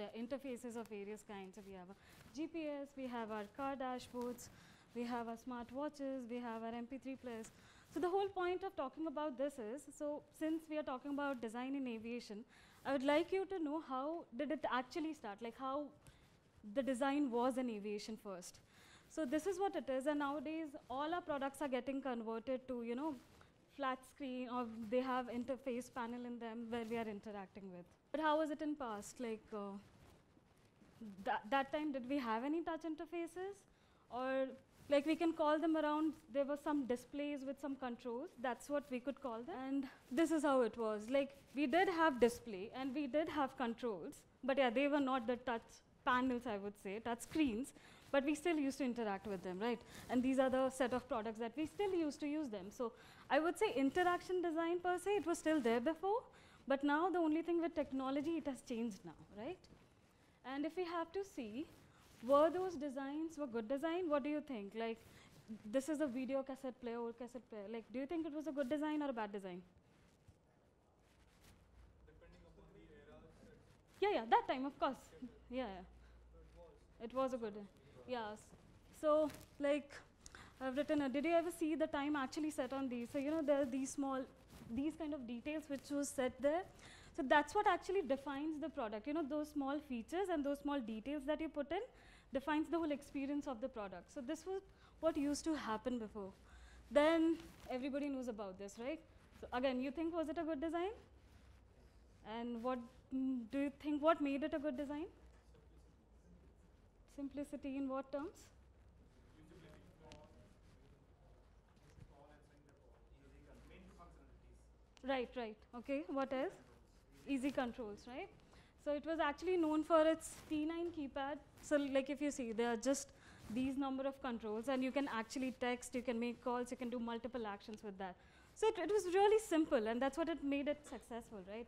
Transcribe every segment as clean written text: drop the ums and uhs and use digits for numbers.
So interfaces of various kinds. So we have a GPS, we have our car dashboards, we have our smart watches, we have our MP3 players. So the whole point of talking about this is, so since we are talking about design in aviation, I would like you to know how did it actually start, like how the design was in aviation first. So this is what it is, and nowadays all our products are getting converted to, you know, flat screen, or they have interface panel in them where we are interacting with. But how was it in past? Like that time, did we have any touch interfaces? Or like we can call them around, there were some displays with some controls, that's what we could call them. And this is how it was. Like we did have display and we did have controls, but yeah, they were not the touch panels, I would say, touch screens, but we still used to interact with them, right? And these are the set of products that we still used to use them. So I would say interaction design per se, it was still there before, but now the only thing with technology, it has changed now, right? And if we have to see, were those designs were good design? What do you think? Like, this is a video cassette player, old cassette player. Like, do you think it was a good design or a bad design? Depending upon the era. Yeah, that time, of course. Yeah. It was a good. Yes. So, like, I've written, did you ever see the time actually set on these? So, you know, there are these kind of details which was set there. So that's what actually defines the product. You know, those small features and those small details that you put in defines the whole experience of the product. So this was what used to happen before. Then everybody knows about this, right? So again, you think, was it a good design? And what do you think, what made it a good design? Simplicity in what terms? Right. Okay, what else? Easy controls, right? So it was actually known for its T9 keypad. So like if you see, there are just these number of controls, and you can actually text, you can make calls, you can do multiple actions with that. So it was really simple, and that's what it made it successful, right?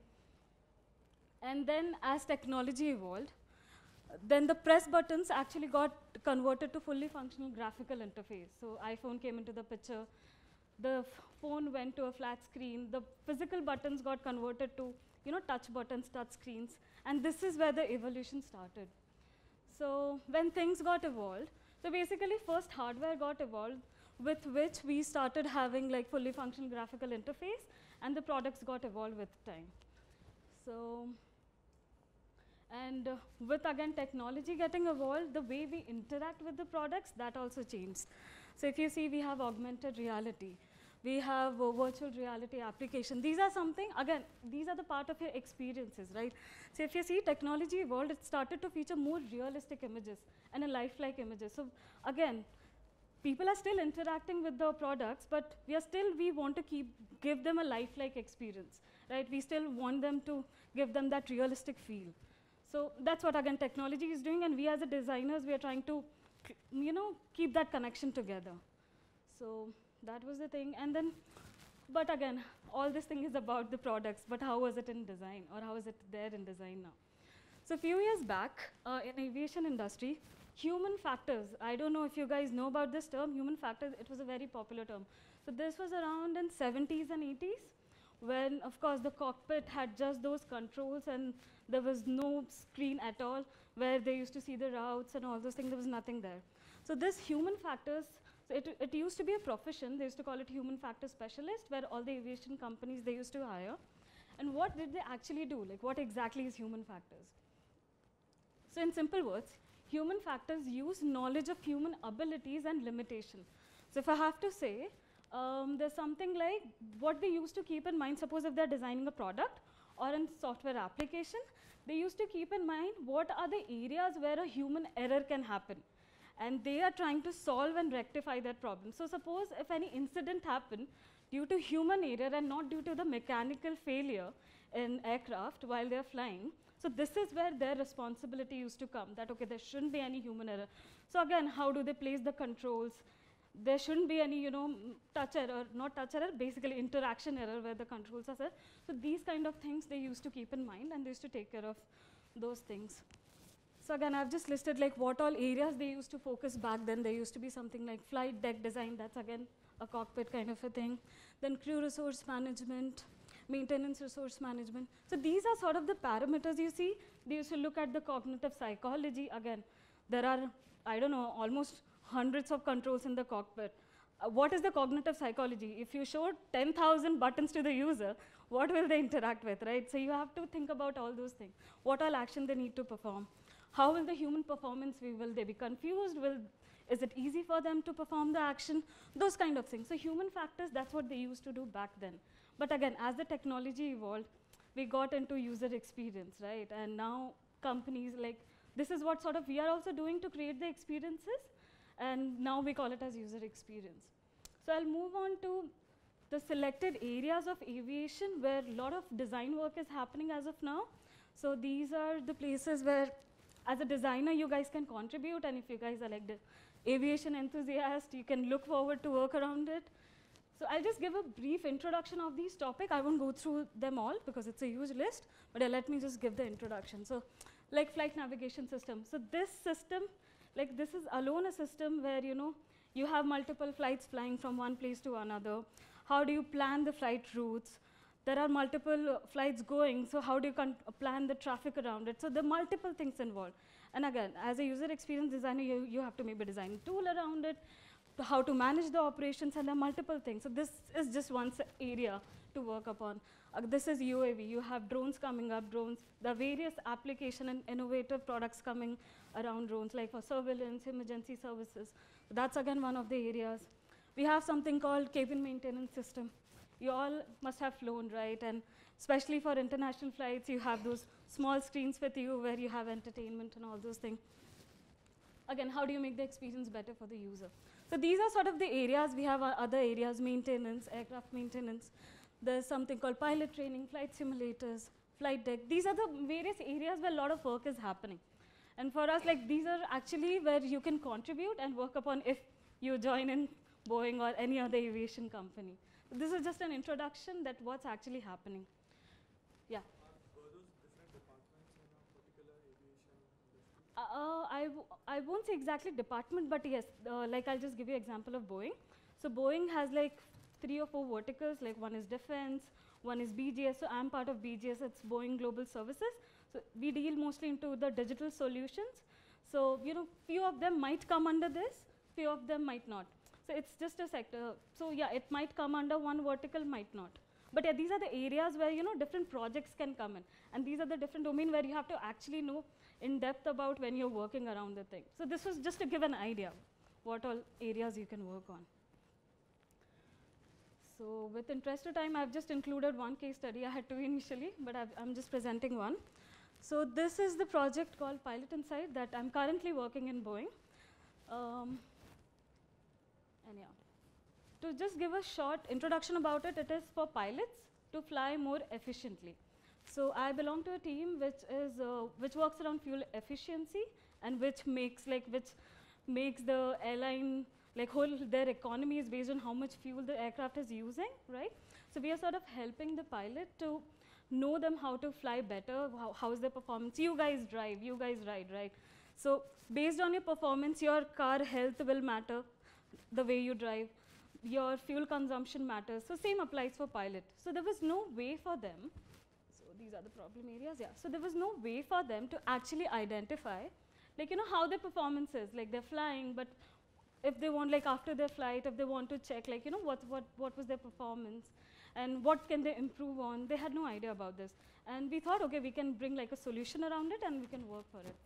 And then as technology evolved, then the press buttons actually got converted to fully functional graphical interface. So iPhone came into the picture, the phone went to a flat screen, the physical buttons got converted to, you know, touch buttons, touch screens, and this is where the evolution started. So when things got evolved, so basically first hardware got evolved, with which we started having like fully functional graphical interface, and the products got evolved with time. So, and with again technology getting evolved, the way we interact with the products, that also changed. So if you see, we have augmented reality. We have virtual reality application. These are something, again, these are the part of your experiences, right? So if you see technology evolved, it started to feature more realistic images and a lifelike images. So again, people are still interacting with the products, but we want to give them a lifelike experience, right? We still want them to give them that realistic feel. So that's what, again, technology is doing, and we as a designers, we are trying to, you know, keep that connection together. So that was the thing. And then, but again, all this thing is about the products, but how was it in design, or how is it there in design now? So a few years back, in aviation industry, human factors, I don't know if you guys know about this term, human factors, it was a very popular term. So this was around in 70s and 80s, when, of course, the cockpit had just those controls, and there was no screen at all, where they used to see the routes and all those things, there was nothing there. So this human factors, so it used to be a profession, they used to call it human factor specialist, where all the aviation companies, they used to hire. And what did they actually do? Like, what exactly is human factors? So in simple words, human factors use knowledge of human abilities and limitation. So if I have to say, there's something like what they used to keep in mind, suppose if they're designing a product or a software application, they used to keep in mind what are the areas where a human error can happen. And they are trying to solve and rectify that problem. So suppose if any incident happened due to human error and not due to the mechanical failure in aircraft while they're flying, so this is where their responsibility used to come, that okay, there shouldn't be any human error. So again, how do they place the controls? There shouldn't be any, you know, touch error, not touch error, basically interaction error where the controls are set. So these kind of things they used to keep in mind, and they used to take care of those things. So again, I've just listed like what all areas they used to focus back then. There used to be something like flight deck design, that's again a cockpit kind of a thing. Then crew resource management, maintenance resource management. So these are sort of the parameters you see. They used to look at the cognitive psychology. Again, there are, I don't know, almost hundreds of controls in the cockpit. What is the cognitive psychology? If you show 10,000 buttons to the user, what will they interact with, right? So you have to think about all those things. What all action they need to perform? How will the human performance be? Will they be confused? Is it easy for them to perform the action? Those kind of things. So human factors, that's what they used to do back then. But again, as the technology evolved, we got into user experience, right? And now companies this is what sort of we are also doing to create the experiences. And now we call it as user experience. So I'll move on to the selected areas of aviation where a lot of design work is happening as of now. So these are the places where, as a designer, you guys can contribute. And if you guys are like the aviation enthusiast, you can look forward to work around it. So I'll just give a brief introduction of these topics. I won't go through them all because it's a huge list, but let me just give the introduction. So like flight navigation system. So this system, this is alone a system where, you have multiple flights flying from one place to another. How do you plan the flight routes? There are multiple flights going, so how do you plan the traffic around it? So there are multiple things involved. And again, as a user experience designer, you have to maybe design a tool around it, how to manage the operations, and there are multiple things. So this is just one area to work upon. This is UAV. You have drones coming up, there are various application and innovative products coming around drones, like for surveillance, emergency services. That's again one of the areas. We have something called cabin maintenance system. You all must have flown, right? And especially for international flights, you have those small screens with you where you have entertainment and all those things. Again, how do you make the experience better for the user? So these are sort of the areas. We have other areas, maintenance, aircraft maintenance. There's something called pilot training, flight simulators, flight deck. These are the various areas where a lot of work is happening. And for us, these are actually where you can contribute and work upon if you join in Boeing or any other aviation company. This is just an introduction that what's actually happening. Yeah. Were those different departments in a particular aviation industry? I won't say exactly department, but yes, I'll just give you an example of Boeing. So Boeing has 3 or 4 verticals, one is defense, one is BGS. So I'm part of BGS, it's Boeing Global Services. So we deal mostly into the digital solutions. So, few of them might come under this, few of them might not. So it's just a sector. So yeah, it might come under one vertical, might not. But yeah, these are the areas where, different projects can come in. And these are the different domains where you have to actually know in depth about when you're working around the thing. So this was just to give an idea what all areas you can work on. So with interest of time, I've just included one case study. I had 2 initially, but I'm just presenting one. So this is the project called Pilot Insight that I'm currently working in Boeing. And yeah, to just give a short introduction about it, it is for pilots to fly more efficiently. So I belong to a team which works around fuel efficiency and which makes the airline their economy is based on how much fuel the aircraft is using, right? So we are sort of helping the pilot to know them how to fly better, how is their performance. You guys drive, you guys ride, right? So based on your performance, your car health will matter, the way you drive. Your fuel consumption matters. So same applies for pilot. So there was no way for them, so these are the problem areas, yeah. So there was no way for them to actually identify, how their performance is. They're flying, but if they want, after their flight, if they want to check, what was their performance and what can they improve on, they had no idea about this. And we thought, okay, we can bring a solution around it and we can work for it.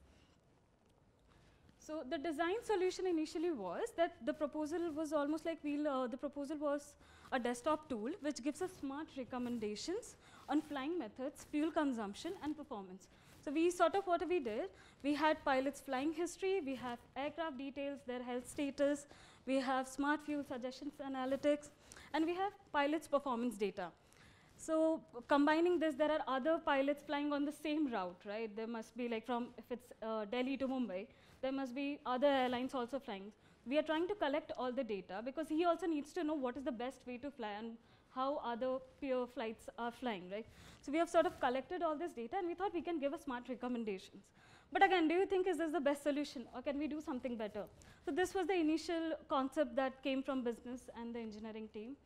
So the design solution initially was that the proposal was almost the proposal was a desktop tool which gives us smart recommendations on flying methods, fuel consumption, and performance. So we what we did, we had pilots' flying history, we have aircraft details, their health status, we have smart fuel suggestions analytics, and we have pilots' performance data. So combining this, there are other pilots flying on the same route, right? There must be if it's Delhi to Mumbai, there must be other airlines also flying. We are trying to collect all the data because he also needs to know what is the best way to fly and how other peer flights are flying, right? So we have sort of collected all this data and we thought we can give a smart recommendations. But again, do you think is this the best solution or can we do something better? So this was the initial concept that came from business and the engineering team.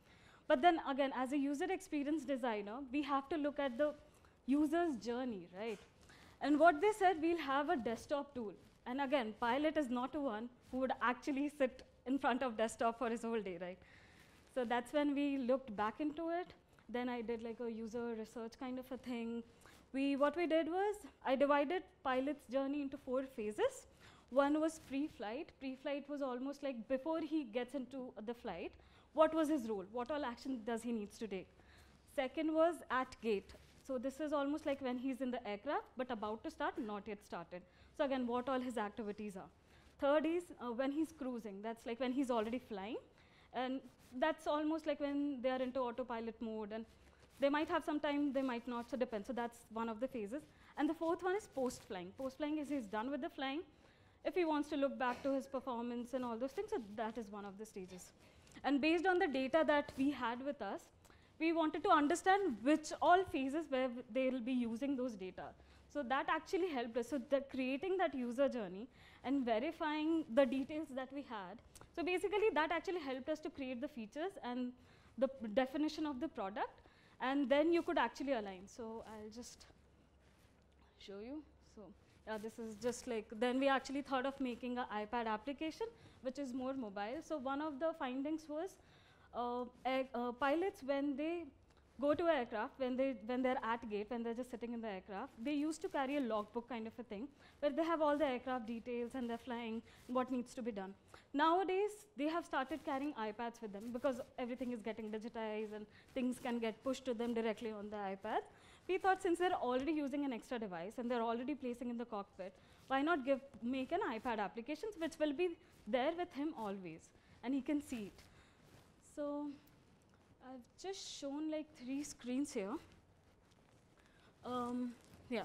But then again, as a user experience designer, we have to look at the user's journey, right? And what they said, we'll have a desktop tool. And again, Pilot is not one who would actually sit in front of desktop for his whole day, right? So that's when we looked back into it. Then I did like a user research kind of a thing. What we did was, I divided Pilot's journey into 4 phases. One was pre-flight. Pre-flight was almost like before he gets into the flight, what was his role? What all action does he needs to take? Second was at gate. So this is almost like when he's in the aircraft, but about to start, not yet started. So again, what all his activities are. Third is when he's cruising. That's like when he's already flying. And that's almost like when they are into autopilot mode. And they might have some time, they might not, so depends. So that's one of the phases. And the fourth one is post-flying. Post-flying is he's done with the flying. If he wants to look back to his performance and all those things, so that is one of the stages. And based on the data that we had with us, we wanted to understand which all phases where they'll be using those data. So that actually helped us. So creating that user journey and verifying the details that we had. So basically that actually helped us to create the features and the definition of the product. And then you could actually align. So I'll just show you. So yeah, this is just like, then we actually thought of making an iPad application, which is more mobile. So one of the findings was pilots, when they go to an aircraft, when they're at gate, when they're just sitting in the aircraft, they used to carry a logbook kind of a thing, where they have all the aircraft details and they're flying, what needs to be done. Nowadays, they have started carrying iPads with them because everything is getting digitized and things can get pushed to them directly on the iPad. We thought since they're already using an extra device and they're already placing in the cockpit, why not make an iPad application which will be there with him always and he can see it. So I've just shown like 3 screens here. Yeah.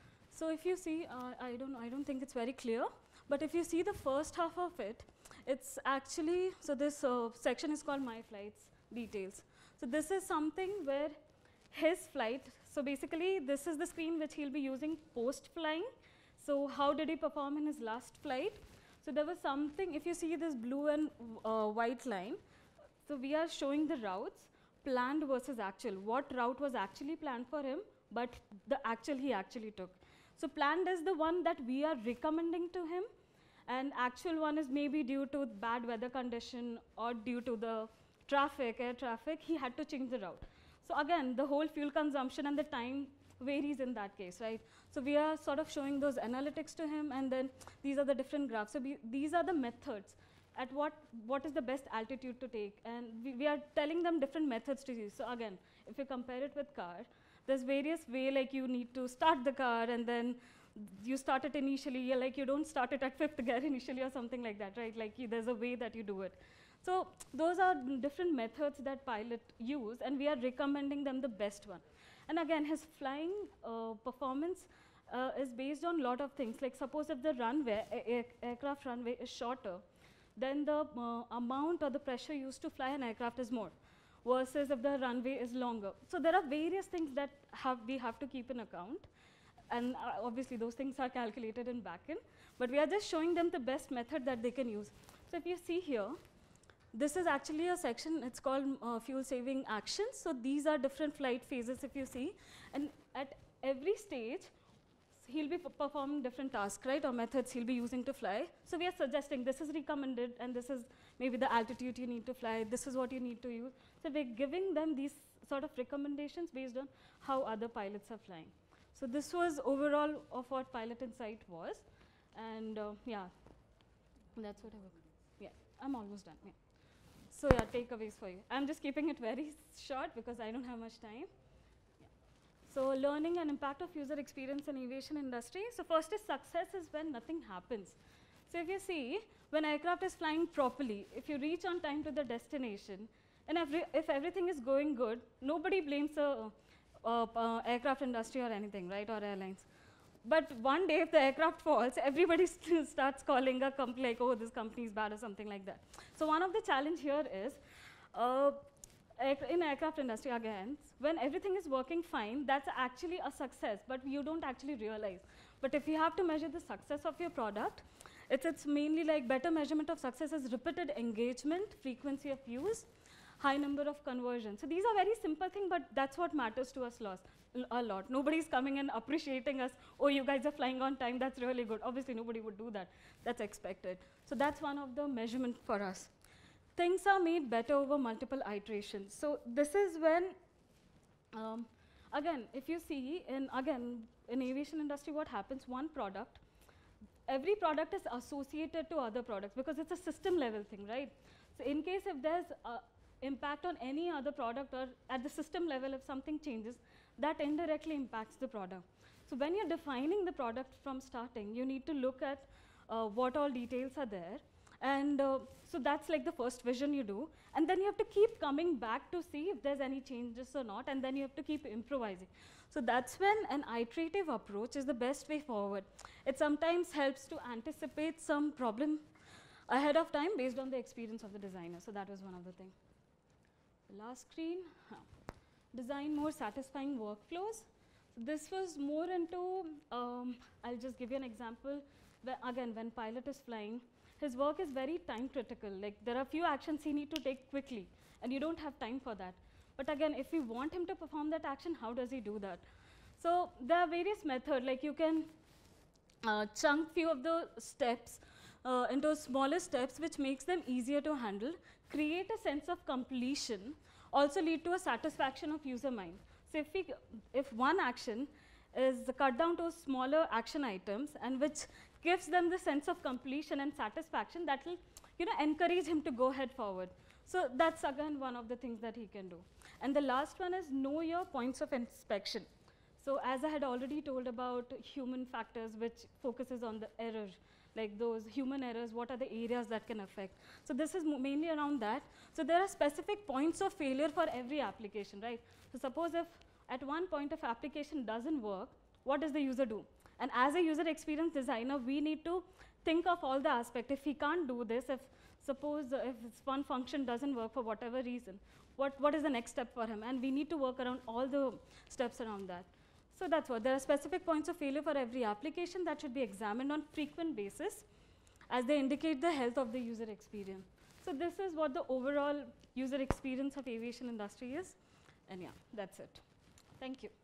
So if you see, I don't think it's very clear, but if you see the first half of it, it's actually, so this section is called My Flights Details. So this is something where his flight, so basically this is the screen which he'll be using post-flying. So how did he perform in his last flight? So there was something, if you see this blue and white line, so we are showing the routes, planned versus actual. What route was actually planned for him, but the actual he actually took. So planned is the one that we are recommending to him, and actual one is maybe due to bad weather condition or due to the traffic, air traffic, he had to change the route. So again, the whole fuel consumption and the time varies in that case, right? So we are sort of showing those analytics to him, and then these are the different graphs. So these are the methods at what is the best altitude to take, and we are telling them different methods to use. So again, if you compare it with car, there's various way, like you need to start the car and then you start it initially, like you don't start it at 5th gear initially or something like that, right? Like there's a way that you do it. So those are different methods that pilot use, and we are recommending them the best one. And again, his flying performance is based on a lot of things. Like suppose if the runway, aircraft runway is shorter, then the amount or the pressure used to fly an aircraft is more, versus if the runway is longer. So there are various things that we have to keep in account. And obviously those things are calculated in backend, but we are just showing them the best method that they can use. So if you see here, this is actually a section, it's called fuel saving actions. So these are different flight phases if you see, and at every stage, he'll be performing different tasks, right, or methods he'll be using to fly. So we are suggesting this is recommended, and this is maybe the altitude you need to fly, this is what you need to use. So we're giving them these sort of recommendations based on how other pilots are flying. So this was overall of what Pilot Insight was, and yeah, that's what I work. Yeah, I'm almost done. Yeah. So yeah, takeaways for you. I'm just keeping it very short because I don't have much time. Yeah. So learning and impact of user experience in aviation industry. So first is success is when nothing happens. So if you see, when aircraft is flying properly, if you reach on time to the destination, and if everything is going good, nobody blames the aircraft industry or anything, right, or airlines. But one day, if the aircraft falls, everybody starts calling a company like, oh, this company is bad or something like that. So one of the challenge here is, in aircraft industry, again, when everything is working fine, that's actually a success, but you don't actually realize. But if you have to measure the success of your product, it's mainly like better measurement of success is repeated engagement, frequency of use, high number of conversions. So these are very simple things, but that's what matters to us a lot. Nobody's coming and appreciating us, oh, you guys are flying on time, that's really good. Obviously, nobody would do that. That's expected. So that's one of the measurement for us. Things are made better over multiple iterations. So this is when, again, if you see, in aviation industry, what happens, one product, every product is associated to other products because it's a system level thing, right? So in case if there's impact on any other product or at the system level if something changes, that indirectly impacts the product. So when you're defining the product from starting, you need to look at what all details are there. And so that's like the first vision you do. And then you have to keep coming back to see if there's any changes or not, and then you have to keep improvising. So that's when an iterative approach is the best way forward. It sometimes helps to anticipate some problem ahead of time based on the experience of the designer. So that was one of the things. The last screen, design more satisfying workflows. So this was more into, I'll just give you an example. Again, when pilot is flying, his work is very time critical. Like there are few actions he need to take quickly, and you don't have time for that. But again, if we want him to perform that action, how does he do that? So there are various methods, like you can chunk few of the steps into smaller steps, which makes them easier to handle, create a sense of completion, also lead to a satisfaction of user mind. So if one action is cut down to smaller action items and which gives them the sense of completion and satisfaction, that will encourage him to go ahead forward. So that's again one of the things that he can do. And the last one is know your points of inspection. So as I had already told about human factors, which focuses on the error, like those human errors, what are the areas that can affect. So this is mainly around that. So there are specific points of failure for every application, right? So suppose if at one point if application doesn't work, what does the user do? And as a user experience designer, we need to think of all the aspects. If he can't do this, if suppose if one function doesn't work for whatever reason, what is the next step for him? And we need to work around all the steps around that. So that's what, there are specific points of failure for every application that should be examined on frequent basis as they indicate the health of the user experience. So this is what the overall user experience of aviation industry is. And yeah, that's it. Thank you.